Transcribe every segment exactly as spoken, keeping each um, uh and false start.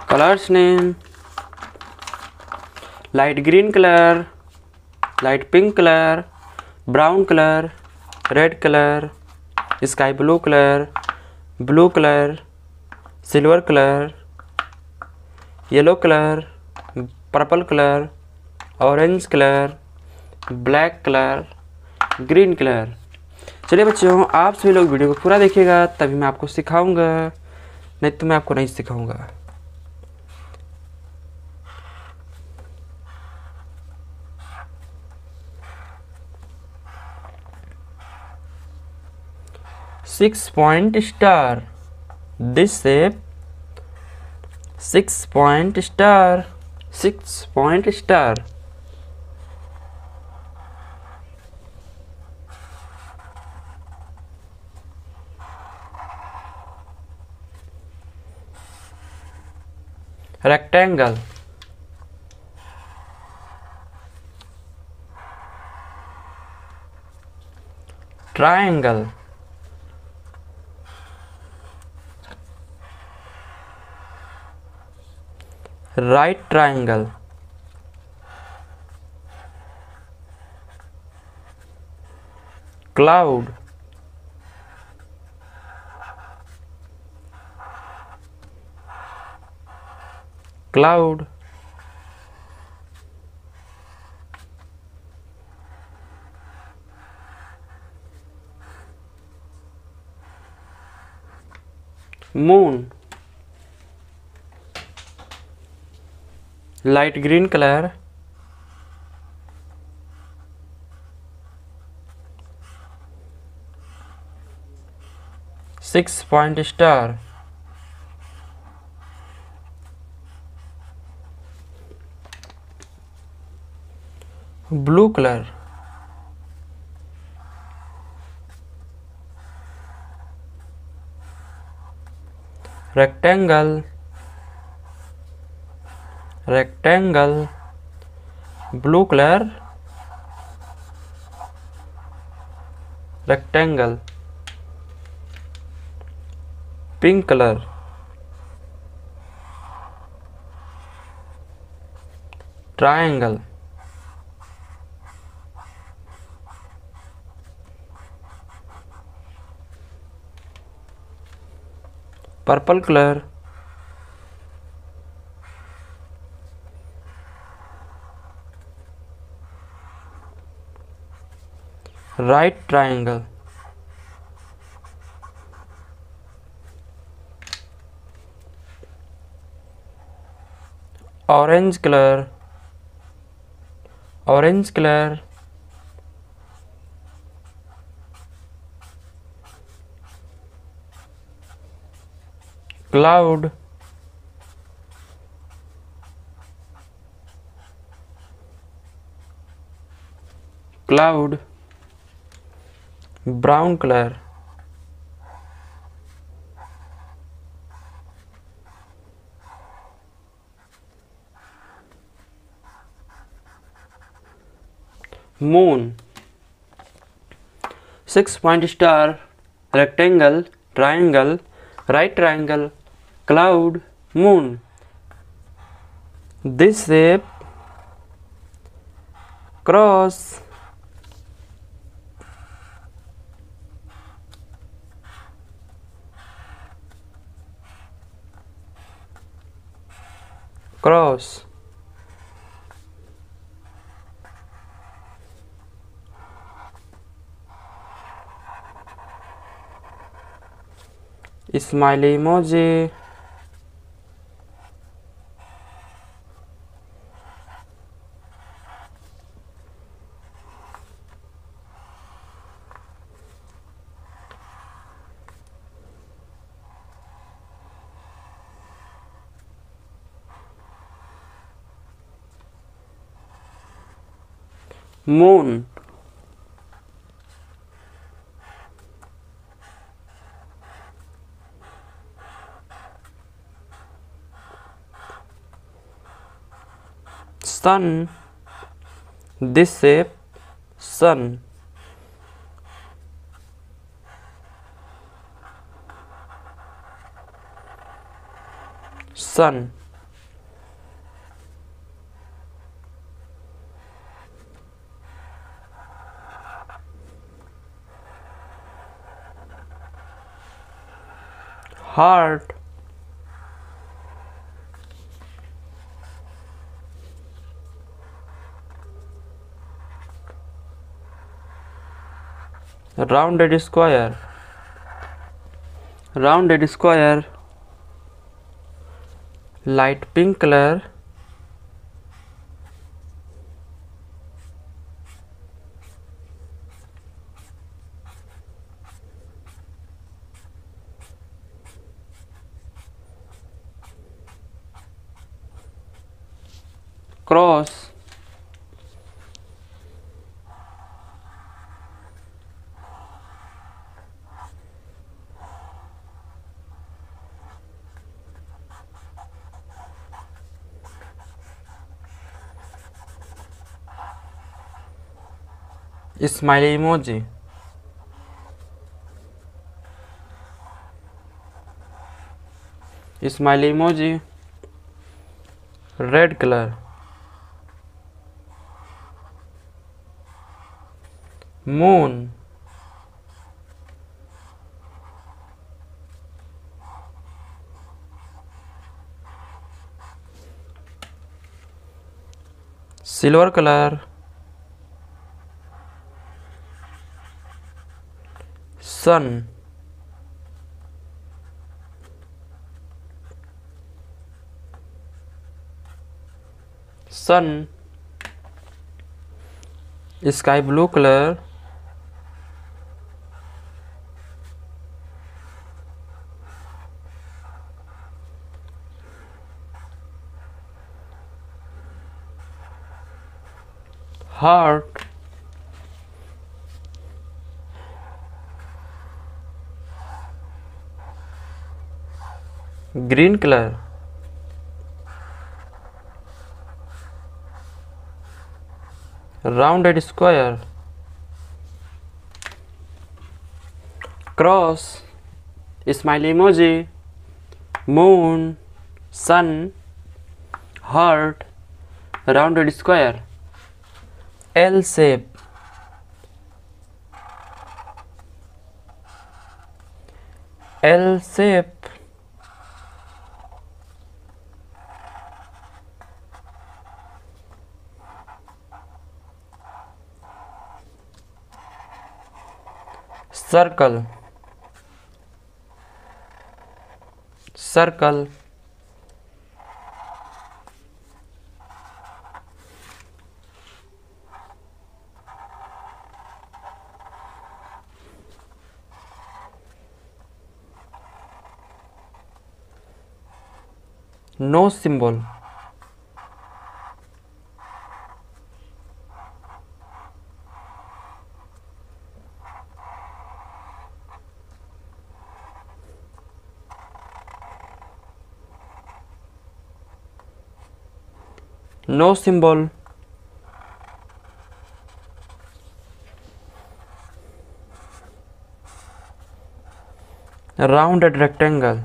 Colors name: light green color, light pink color, brown color, red color, sky blue color, blue color, silver color, yellow color, purple color, orange color, black colour, green colour. चलिए बच्चों, आप सभी लोग video को पूरा देखिएगा, तभी मैं आपको सिखाऊंगा, नहीं तो मैं आपको नहीं सिखाऊंगा। Six point star, this shape, six point star, six point star. rectangle, triangle, right triangle, cloud, cloud, moon, light green color, six point star, blue color, rectangle, rectangle, blue color, rectangle, pink color, triangle, purple color, right triangle, orange color, orange color, cloud, cloud, brown color, moon, six point star, rectangle, triangle, right triangle, cloud, moon. This shape, cross, cross, smiley emoji, moon, sun, this shape, sun, sun, heart, rounded square, rounded square, light pink color, cross, smiley emoji, smiley emoji, red color, moon, silver color, sun, sun, sky blue color, heart, green color, rounded square, cross, smiley emoji, moon, sun, heart, rounded square, L shape, L shape, circle, circle, no symbol, no symbol, rounded rectangle,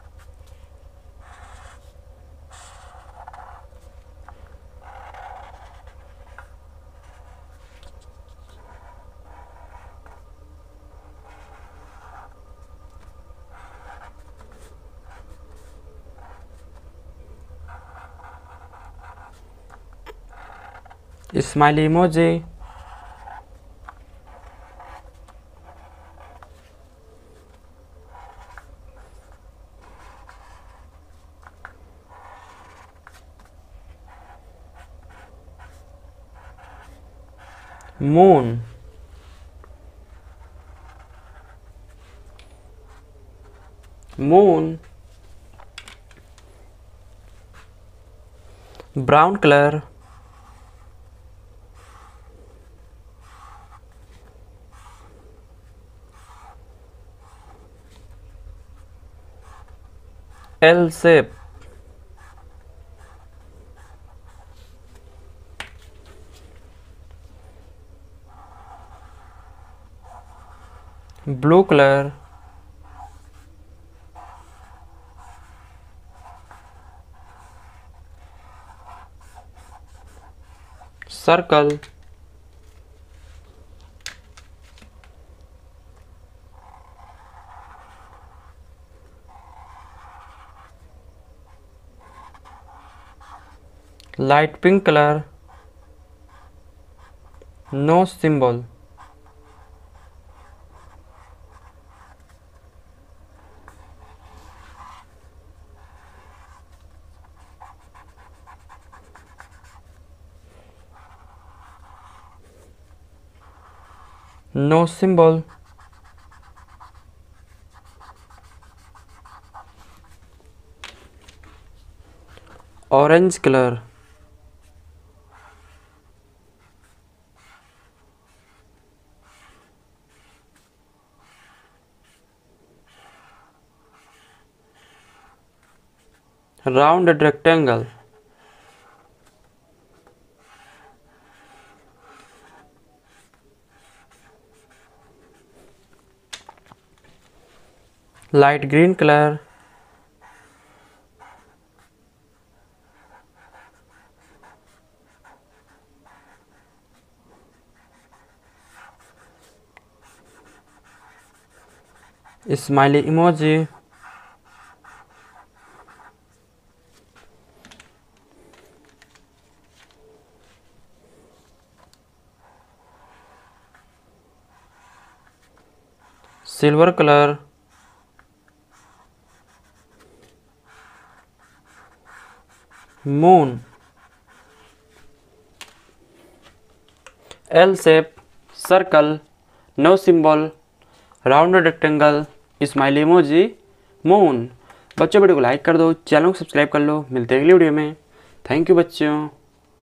smiley emoji, moon, moon, brown color, L shape, blue color, circle, light pink colour, no symbol. No symbol. Orange colour, round rectangle, light green colour, smiley emoji, silver colour, moon, L shape, circle, no symbol, round rectangle, smiley emoji, moon. बच्चों video को like कर दो, channel को subscribe कर लो। मिलते हैं अगली video में। थैंक यू बच्चों।